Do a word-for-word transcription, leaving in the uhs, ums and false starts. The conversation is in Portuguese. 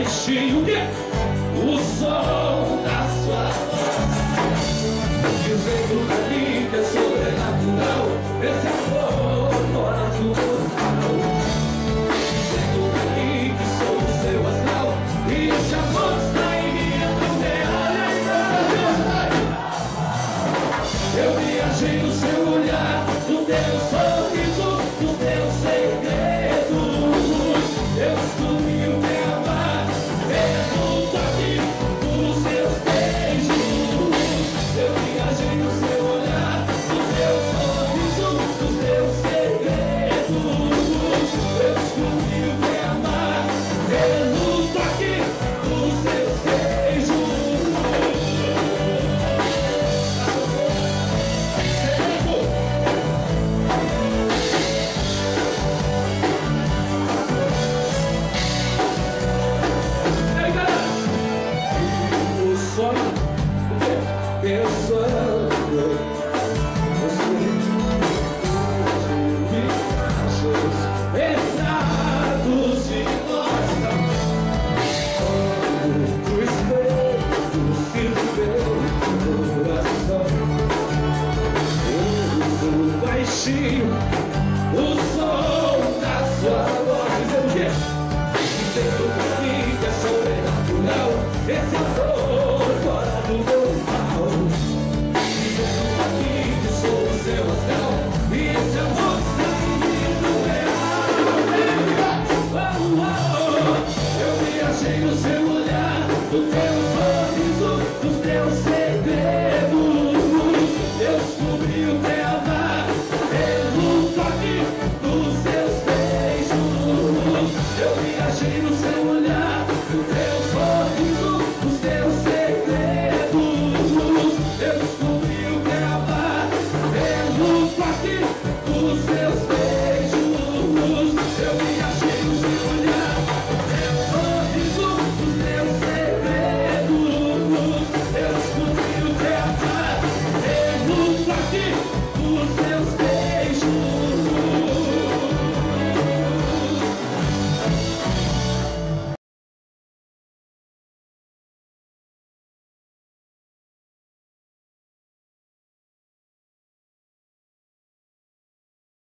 baixinho, o som da sua voz, dizendo pra mim que é sobrenatural, esse amor fora do normal, dizendo pra mim que sou o seu astral, e esse amor está em mim, então me olha. Eu viajei no seu olhar, no teu sorriso, nos teus segredos, eu descobri o que é amar, pelo toque dos seus beijos. Eu viajei no seu olhar, no teu sorriso, nos teus segredos, eu descobri o que é amar, pelo toque dos seus beijos. Pensando você, viagens pesados de nós, o espelho se vê no coração, o baixinho, o som da sua voz, dizendo o quê? Dizendo pra mim que é sobrenatural, esse amor fora do normal, dizendo pra mim que sou o seu astral, e esse amor está em mim no real. Oh, oh, oh. Eu viajei no seu olhar, no teu